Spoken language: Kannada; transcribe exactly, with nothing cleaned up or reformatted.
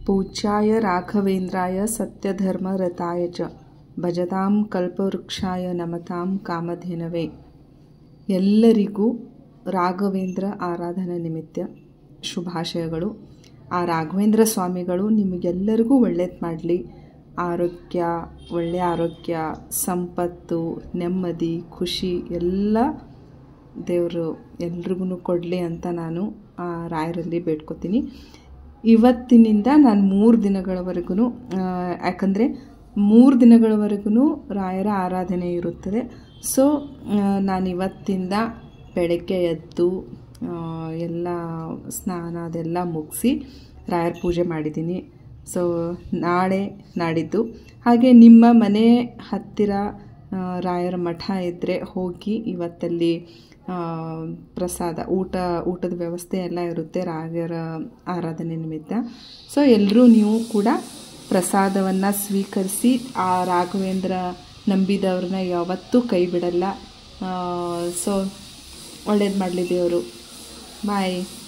पूज्याय राघवेन्द्राय सत्यधर्मरताय च ಭಜತಾಂ ಕಲ್ಪವೃಕ್ಷಾಯ ನಮತಾಂ ಕಾಮಧೇನವೇ. ಎಲ್ಲರಿಗೂ ರಾಘವೇಂದ್ರ ಆರಾಧನಾ ನಿಮಿತ್ತ ಶುಭಾಶಯಗಳು. ಆ ರಾಘವೇಂದ್ರ ಸ್ವಾಮಿಗಳು ನಿಮಗೆಲ್ಲರಿಗೂ ಒಳ್ಳೇದು ಮಾಡಲಿ. ಆರೋಗ್ಯ, ಒಳ್ಳೆಯ ಆರೋಗ್ಯ, ಸಂಪತ್ತು, ನೆಮ್ಮದಿ, ಖುಷಿ ಎಲ್ಲ ದೇವರು ಎಲ್ರಿಗೂ ಕೊಡಲಿ ಅಂತ ನಾನು ಆ ರಾಯರಲ್ಲಿ ಬೇಡ್ಕೊತೀನಿ. ಇವತ್ತಿನಿಂದ ನಾನು ಮೂರು ದಿನಗಳವರೆಗೂ, ಯಾಕಂದರೆ ಮೂರು ದಿನಗಳವರೆಗೂ ರಾಯರ ಆರಾಧನೆ ಇರುತ್ತದೆ. ಸೊ ನಾನು ಇವತ್ತಿಂದ ಬೆಳಗ್ಗೆ ಎದ್ದು ಎಲ್ಲ ಸ್ನಾನ ಅದೆಲ್ಲ ಮುಗಿಸಿ ರಾಯರ ಪೂಜೆ ಮಾಡಿದ್ದೀನಿ. ಸೊ ನಾಳೆ ನಾಡಿದ್ದು ಹಾಗೆ ನಿಮ್ಮ ಮನೆ ಹತ್ತಿರ ರಾಯರ ಮಠ ಇದ್ದರೆ ಹೋಗಿ ಇವತ್ತಲ್ಲಿ ಪ್ರಸಾದ ಊಟ ಊಟದ ವ್ಯವಸ್ಥೆ ಎಲ್ಲ ಇರುತ್ತೆ ರಾಯರ ಆರಾಧನೆ ನಿಮಿತ್ತ. ಸೊ ಎಲ್ಲರೂ ನೀವು ಕೂಡ ಪ್ರಸಾದವನ್ನು ಸ್ವೀಕರಿಸಿ ಆ ರಾಘವೇಂದ್ರ ನಂಬಿದವ್ರನ್ನ ಯಾವತ್ತೂ ಕೈ ಬಿಡಲ್ಲ. ಸೊ ಒಳ್ಳೇದು ಮಾಡಲಿ ದೇವರು. ಬಾಯ್.